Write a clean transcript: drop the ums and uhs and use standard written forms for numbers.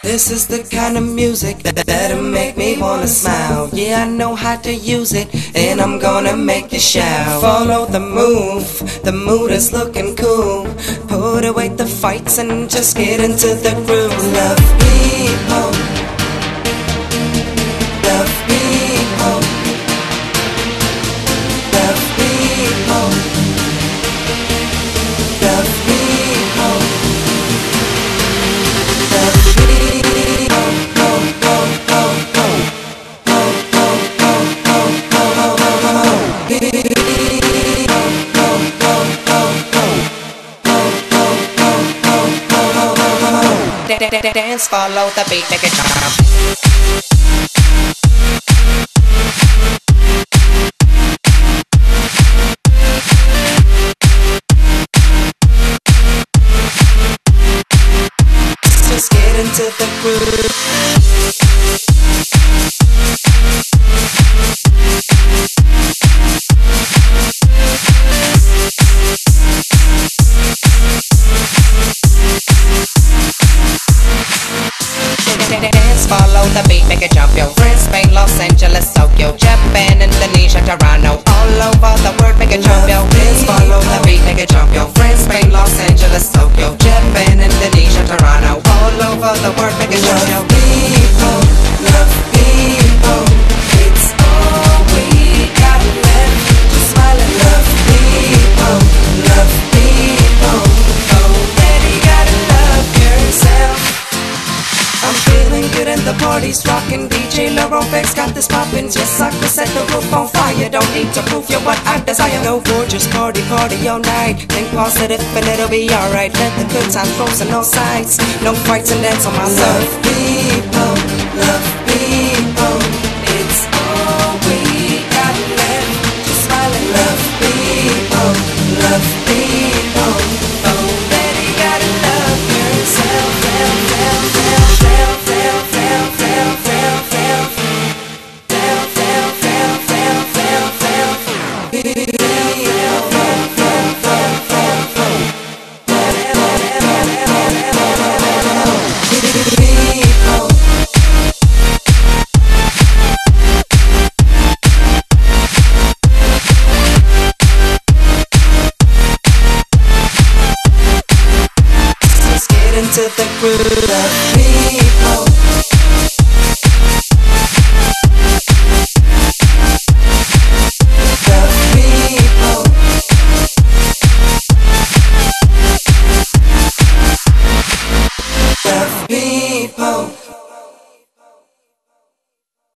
This is the kind of music that'll make me wanna smile. Yeah, I know how to use it, and I'm gonna make you shout. Follow the mood is looking cool. Put away the fights and just get into the groove. Love people, love people, love people, love people, love dance, follow the beat, make it jump. Just get into the groove. Dance, follow the beat, make it jump, yo. France, Spain, Los Angeles, Tokyo, Japan, Indonesia, Toronto, all over the world, make it jump, yo. Dance, follow the beat, make it jump, yo. France, Spain, Los Angeles, Tokyo, Japan, Indonesia, Toronto, all over the world, make it jump, yo. People, love people, it's all we got left. Just smile and love people, love people. Already gotta love yourself. I'm feeling good and the party's rockin'. DJ Laurent Vex got this poppin'. Yes, I could set the roof on fire. Don't need to prove you what I desire. No gorgeous party all night. Think positive and it'll be alright. Let the good times flow on all sides. No fights and dance on my love people, love people. It's all we got left. Just smile and love people, love people. Already gotta love yourself. Into the groove of people.